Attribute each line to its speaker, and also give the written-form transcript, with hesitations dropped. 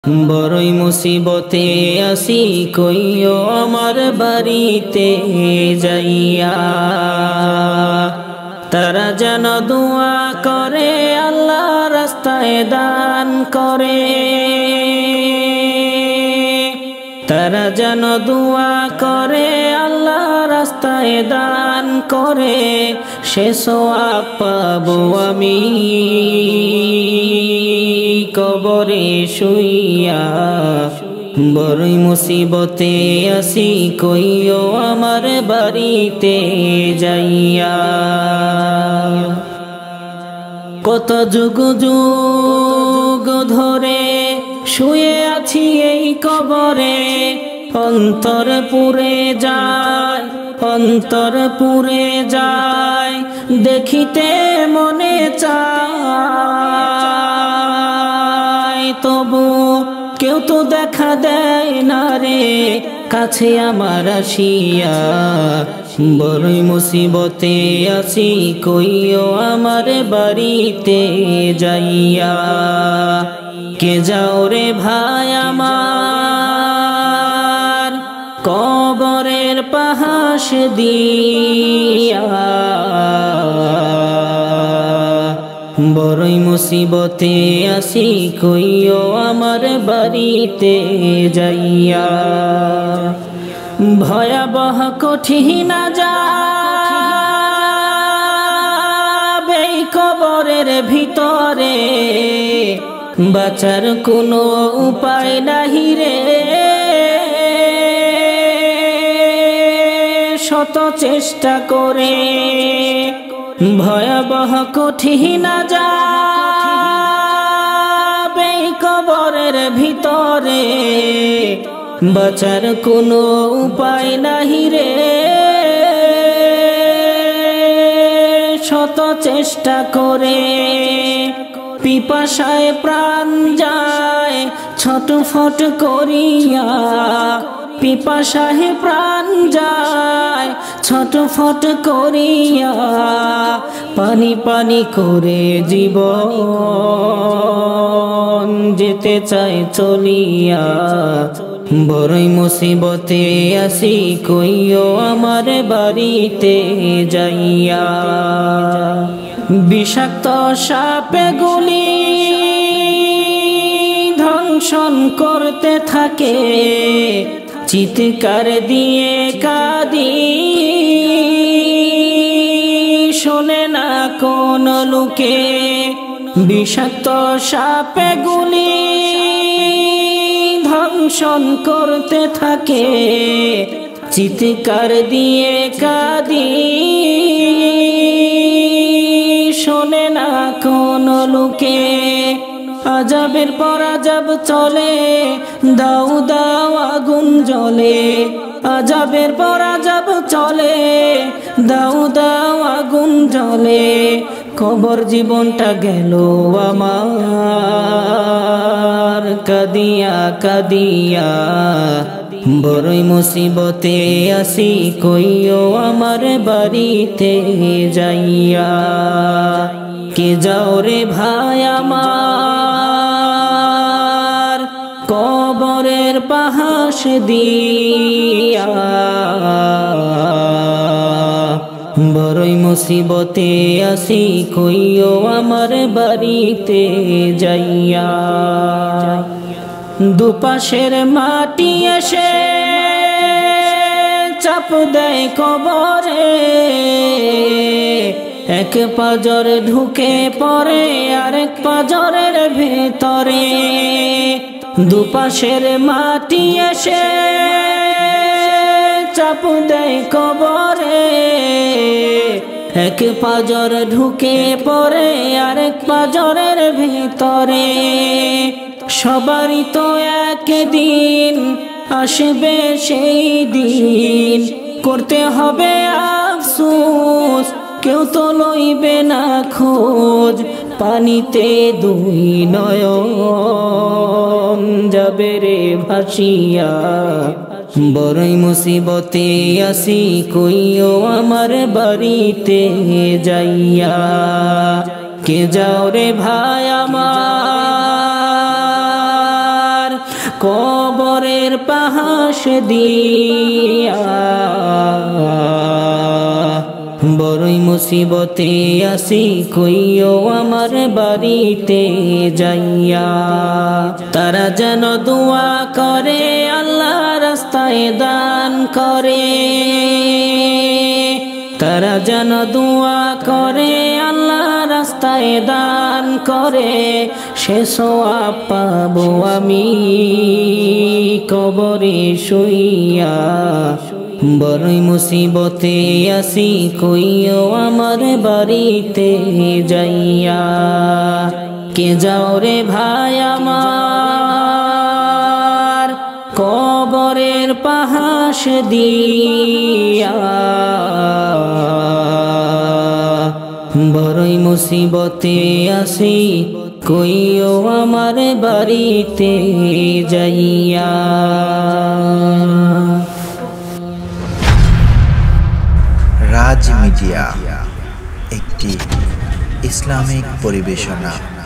Speaker 1: বড়ই মুসিবতে আসি কইও আমার বাড়িতে যাইয়া। তারা যেন দোয়া করে আল্লাহ রাস্তায় দান করে। তারা যেন দোয়া করে আল্লাহ রাস্তায় দান করে। সে সওয়াব পাবো আমি কবরে শুইয়া। বড়ই মুসিবতে আসি কইও আমার বাড়িতে যাইয়া। কত যুগ যুগ ধরে শুয়ে আছি এই কবরে। অন্তর পুড়ে যায়, অন্তর পুড়ে যায়, দেখিতে মনে চায়। তবু কেউ তো দেখা দেয় না রে কাছে আমার আসিয়া। বড়ই মুসিবতে আসি কইও আমার বাড়িতে যাইয়া। কে যাও রে ভাই আমার কবরের পাহাশ দিয়া। বড়ই মুসিবতে আসি কইও আমার বাড়িতে যাইয়া। ভয়াবহ কঠিন আযাব এই কবরের ভিতরে। বাঁচার কোনো উপায় নাহি রে। শত চেষ্টা করে ভয়াবহ কঠিন আযাব এই কবরের ভিতরে। বাঁচার কোনো উপায় নাহি রে। শত চেষ্টা করে পিপাসায় প্রাণ যায় ছটফট করিয়া। পিপাসায় প্রাণ যায় ছটফট করিয়া। পানি পানি করে জীবন যেতে চায় চলিয়া। বড়ই মুসিবতে আসি কইও আমার বাড়িতে যাইয়া। বিষাক্ত সাপে গুলি দংশন করতে থাকে। চিৎকার দিয়ে কাঁদি শোনে না কোন লোকে। বিষাক্ত সাপে গুলি দংশন করতে থাকে। চিৎকার দিয়ে কাঁদি শোনে না কোন লোকে। আযাবের পর আযাব চলে, দাও দাও আগুন জ্বলে। আযাবের পর আযাব চলে, দাও দাও আগুন জ্বলে। কবর জীবনটা গেল আমার কাঁদিয়া কাঁদিয়া। বড়ই মুসিবতে আসি কইও আমার বাড়িতে যাইয়া। কে যাও রে ভাই আমার কবরের পাহাশ দিয়া। বড়ই মুসিবতে আসি কইও আমার বাড়িতে যাইয়া। দুপাশের মাটি এসে চাপ দেয় কবরে। এক পাজর ঢুকে পড়ে আরেক পাজরের ভেতরে। দুপাশের মাটি এসে চাপ দেয় কবরে। এক পাজর ঢুকে পড়ে আরেক পাজরের ভিতরে। সবারই তো একদিন আসবে সেই দিন, করতে হবে আফসোস কেউ তো লইবে না খোঁজ। পানিতে দুই নয়ন যাবে রে ভাসিয়া। বড়ই মুসিবতে আসি কইও আমার বাড়িতে যাইয়া। কে যাও রে ভাই আমার কবরের পাহাশ দিয়া বড়ই মুসিবতে আসি কইও আমার বাড়িতে যাইয়া তারা যেন দোয়া করে আল্লাহ রাস্তায় দান করে তারা যেন দোয়া করে আল্লাহ রাস্তায় দান করে সে সওয়াব পাবো আমি কবরে শুইয়া বড়ই মুসিবতে আসি কইও আমার বাড়িতে যাইয়া কে যাও রে ভাই আমার কবরের পাহাশ দিয়া বড়ই মুসিবতে আসি কইও আমার বাড়িতে যাইয়া।
Speaker 2: রাজ মিডিয়া একটি ইসলামিক পরিবেশনা।